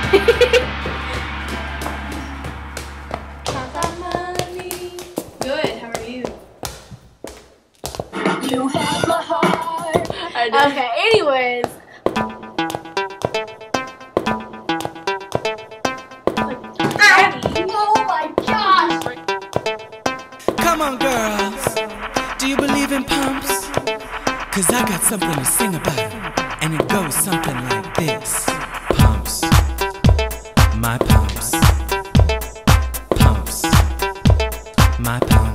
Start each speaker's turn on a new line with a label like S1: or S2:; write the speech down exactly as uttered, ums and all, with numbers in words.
S1: Good. How are you?
S2: You have my heart.
S1: Okay. Anyways.
S2: Oh my gosh.
S3: Come on, girls. Do you believe in pumps? Cause I got something to sing about it. And it goes something like this. Pumps. My pumps. Pumps. My pumps.